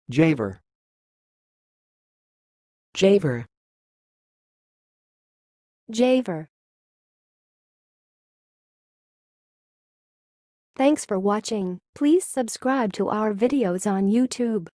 javer, javer, javer. Thanks for watching. Please subscribe to our videos on YouTube.